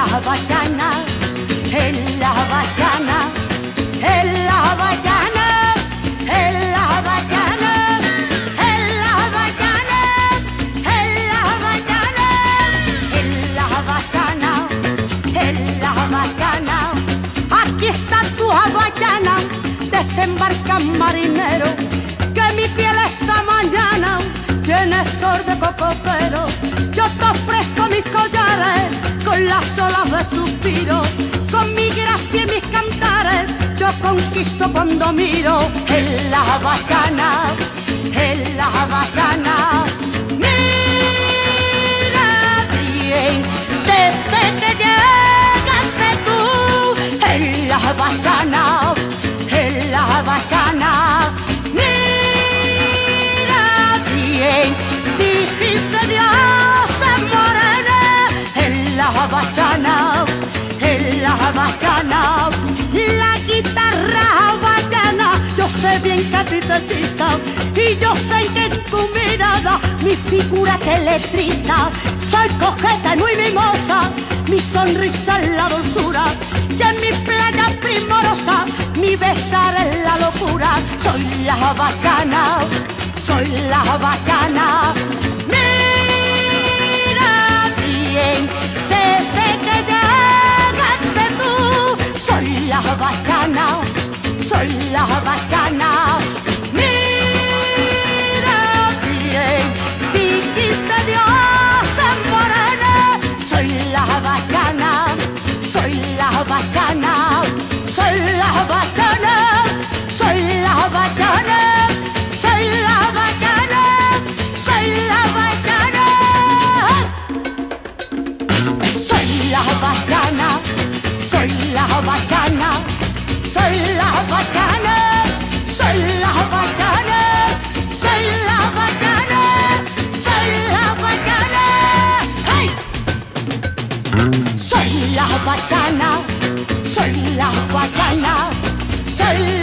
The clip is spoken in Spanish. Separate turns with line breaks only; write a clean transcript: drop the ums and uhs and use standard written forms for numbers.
la bacana, en la bacana, en la bacana, en la bacana, en la bacana, en la bacana, en la bacana, en la bacana. Aquí está tu habana, desembarca marinero, que mi piel esta mañana tiene sol de cocopero. Yo te ofrezco mis collares con las olas de suspiro, con mi gracia y mis cantares yo conquisto cuando miro. En la bacana, en la bacana, mira bien desde que llegaste tú. En la bacana, en la bacana, mira bien, dijiste Dios en morena. En la bacana, en la bacana, la guitarra bacana, yo sé bien que a ti te hechiza, y yo sé que en tu mirada mi figura te electriza. Soy coqueta y muy mimosa, mi sonrisa es la dulzura, y en mi playa primorosa mi besar es la locura. Soy la bacana, soy la bacana, mira bien desde que llegaste tú. Soy la bacana, soy la bacana, mira bien, dijiste Dios en morena. Soy la bacana, soy la bacana, soy la bacana, soy la bacana, soy la bacana, soy la bacana, soy la bacana, soy la bacana, soy la bacana, soy la bacana, soy la bacana, soy la bacana, hey. Soy la bacana, soy la bacana, soy